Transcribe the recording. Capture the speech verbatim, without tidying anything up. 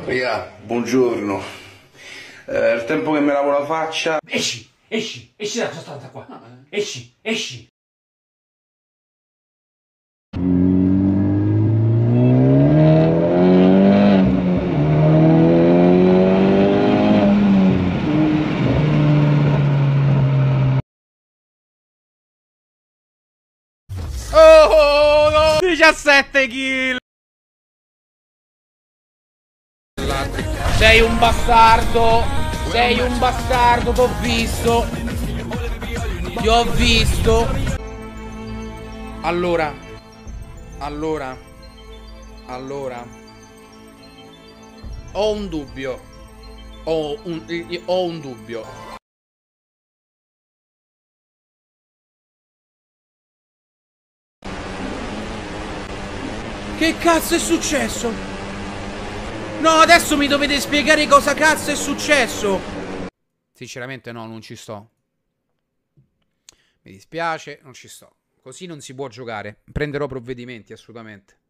Raga, buongiorno. Eh, il tempo che mi lavo la faccia. Esci, esci, esci da questa stanza qua. Esci, esci. Oh, no! diciassette kill. Sei un bastardo. Sei un bastardo, t'ho visto. Ti ho visto. Allora. Allora. Allora. Ho un dubbio. Ho un, ho un dubbio. Che cazzo è successo? No, adesso mi dovete spiegare cosa cazzo è successo. Sinceramente no, non ci sto. Mi dispiace, non ci sto. Così non si può giocare. Prenderò provvedimenti, assolutamente.